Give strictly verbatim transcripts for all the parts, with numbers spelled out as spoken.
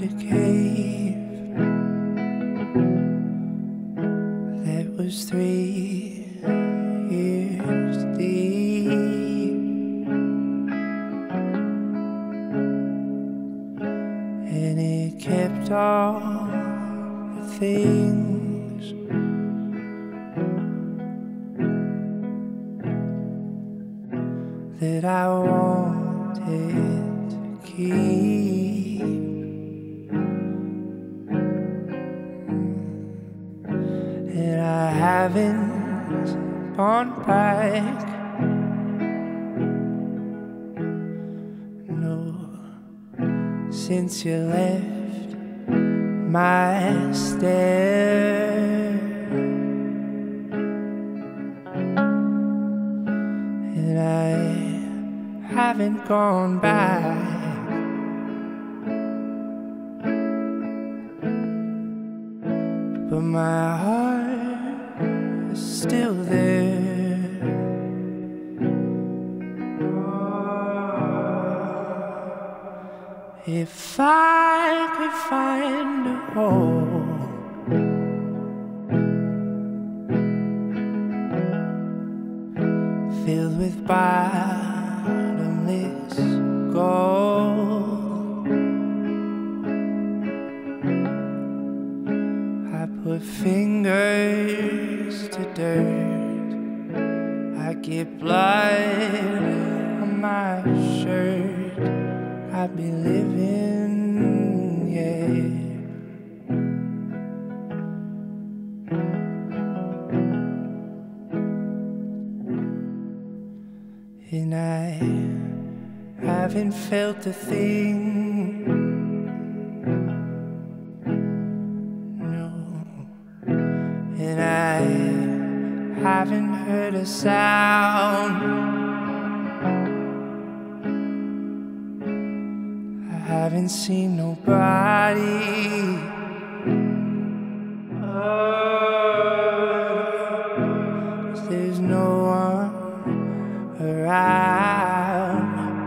a cave that was three years deep, and it kept all the things that I wanted to keep. And I haven't gone back, no, since you left my stare. And I haven't gone back, but my heart is still there. If I could find a hole filled with bottomless gold, I put fingers to dirt, I get blood on my shirt, I'd be living, yeah. And I haven't felt a thing, no. And I haven't heard a sound, I haven't seen nobody, oh, 'cause there's no one around.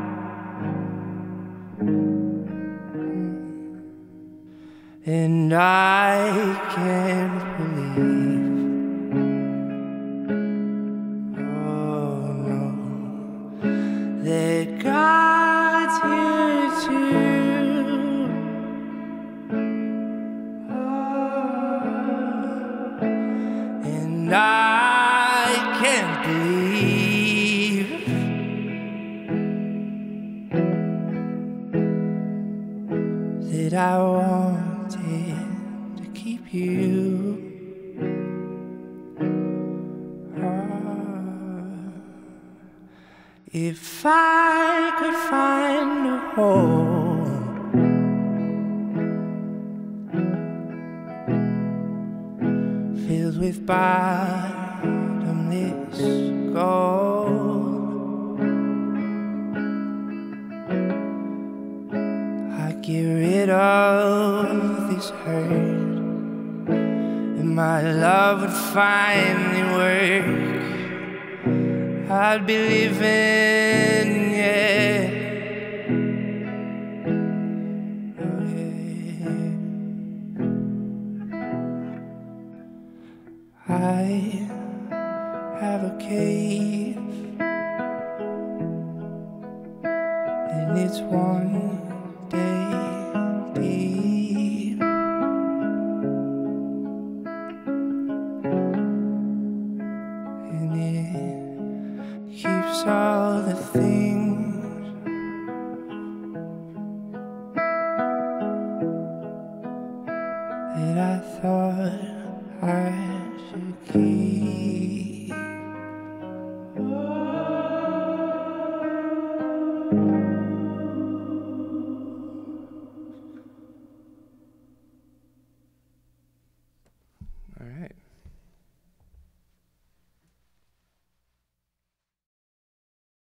And I can't believe, oh no, that God's here too. Oh, and I can't believe that I wanted to keep you. Oh, if I could find a hole filled with bottomless gold, I'd get rid of this hurt, and my love would finally work. I'd be living, yeah. Oh, yeah. I have a cave, and it's one day deep.